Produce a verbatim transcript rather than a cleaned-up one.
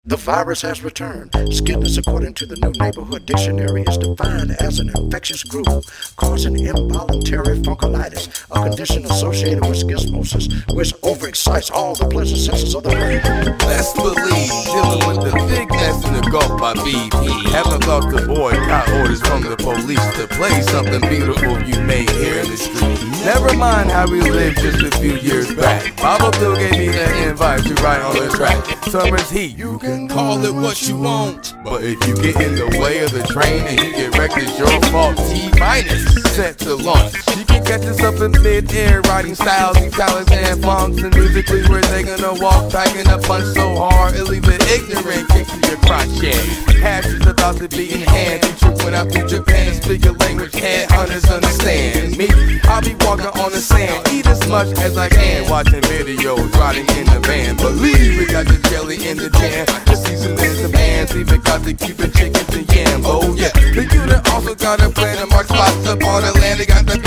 The virus has returned. Skizness, according to the New Neighborhood Dictionary, is defined as an infectious groove causing involuntary funkolitis, a condition associated with schismosis, which overexcites all the pleasure senses of the brain. Best believe, dealing with the big mess in the Gulf by B P. Haven't lost the boycott orders from the police to play something beautiful you may hear in the street. Never mind how we lived just a few years back. Bob Bill gave me the invite to ride on the track. Summer's heat, you can call it what you want, but if you get in the way of the train and you get wrecked, it's your fault. T minus set to launch. You can catch us up in mid-air, riding styles, and talents and funks, and musically we're taking a walk, packing a punch so hard it'll leave an ignorant kick to your crotchet. Hashes about to be in hand. You trip when I through Japan and speak a language headhunters understand me. I'll be walking on the sand, eat as much as I can, watching videos, riding in the van. Believe we got the jelly in the jam, the season is the bands, even got the Cuban chickens and yams. Oh yeah, the unit also got a plan to mark spots up on the land. They got the